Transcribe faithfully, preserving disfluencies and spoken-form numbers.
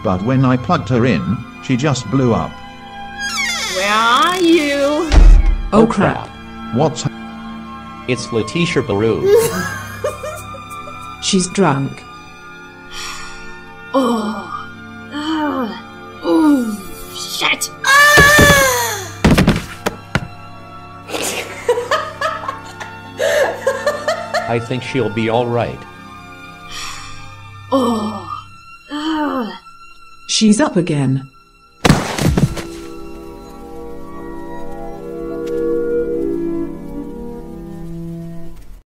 but when I plugged her in, she just blew up. Where are you? Oh crap. What's It's Letitia Baru. She's drunk. Oh. Ah. Oh. Shit. Ah! I think she'll be alright. Oh. Ah. She's up again.